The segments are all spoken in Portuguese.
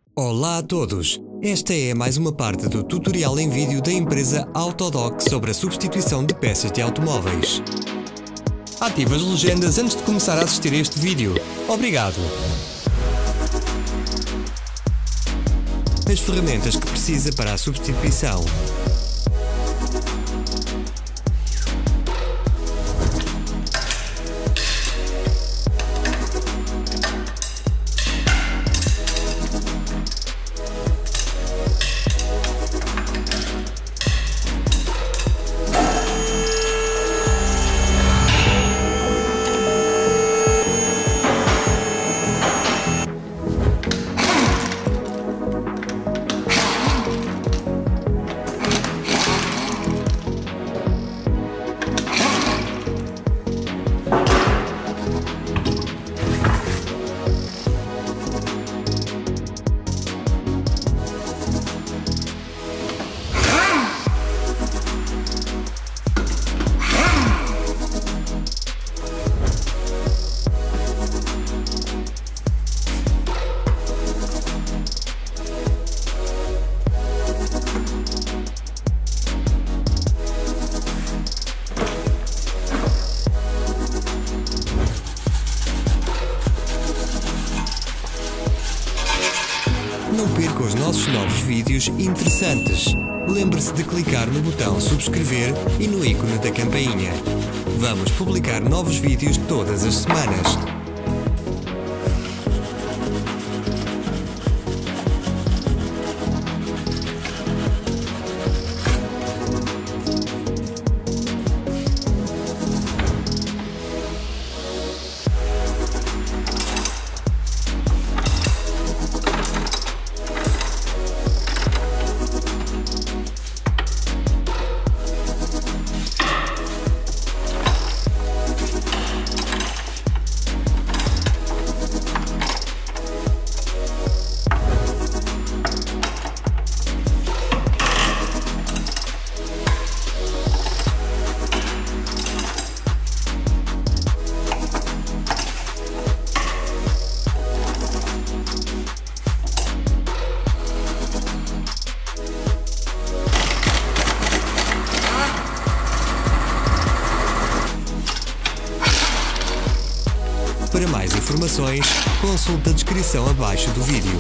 Olá a todos! Esta é mais uma parte do tutorial em vídeo da empresa Autodoc sobre a substituição de peças de automóveis. Ative as legendas antes de começar a assistir a este vídeo. Obrigado! As ferramentas que precisa para a substituição. Não perca os nossos novos vídeos interessantes. Lembre-se de clicar no botão subscrever e no ícone da campainha. Vamos publicar novos vídeos todas as semanas. Para mais informações, consulte a descrição abaixo do vídeo.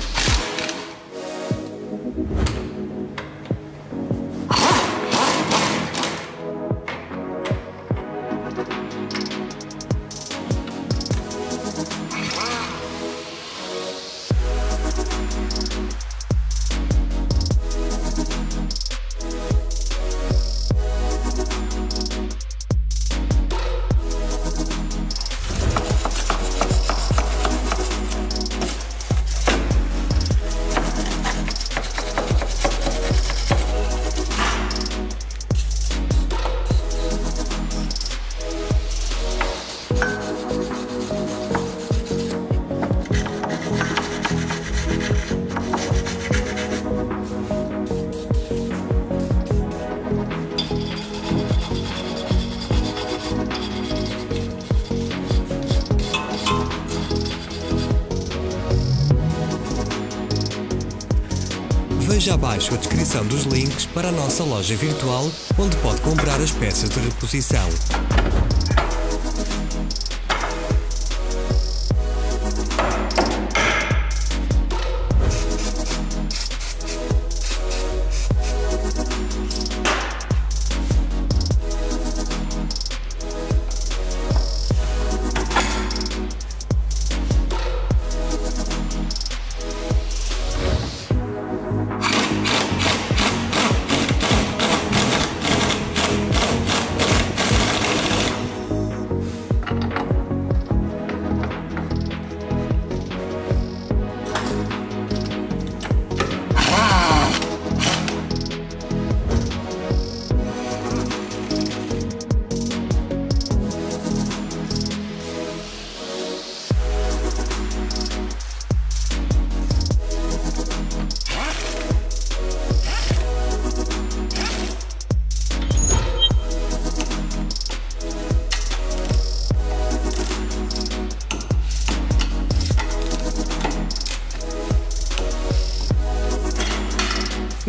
Veja abaixo a descrição dos links para a nossa loja virtual, onde pode comprar as peças de reposição.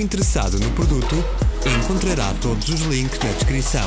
interessado no produto, encontrará todos os links na descrição.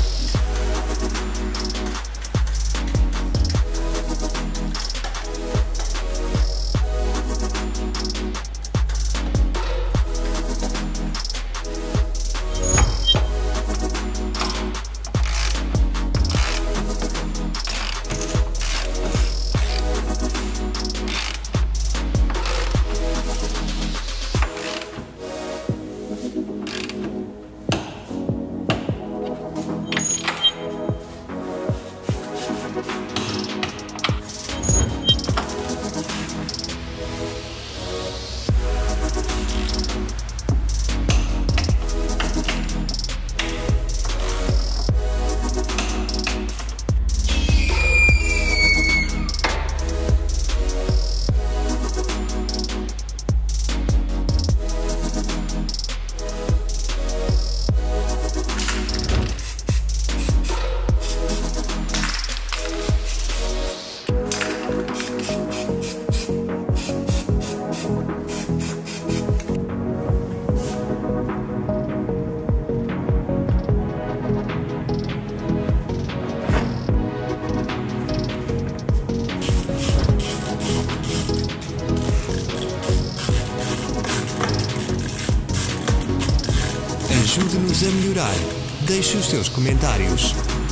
Ajude-nos a melhorar. Deixe os seus comentários.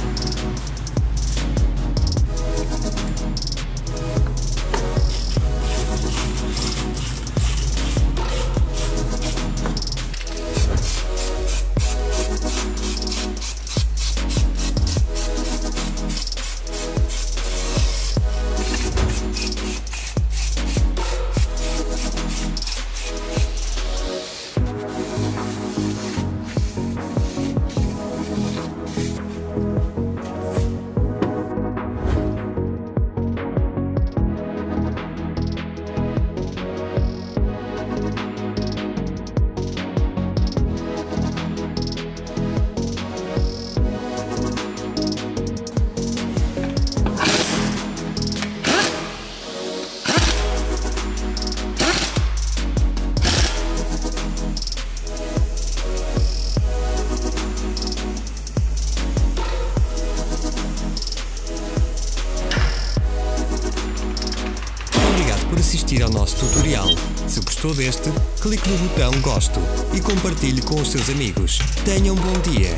Por assistir ao nosso tutorial. Se gostou deste, clique no botão Gosto e compartilhe com os seus amigos. Tenha um bom dia!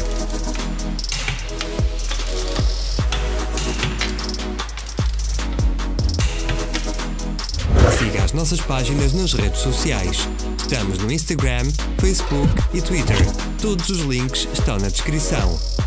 Siga as nossas páginas nas redes sociais. Estamos no Instagram, Facebook e Twitter. Todos os links estão na descrição.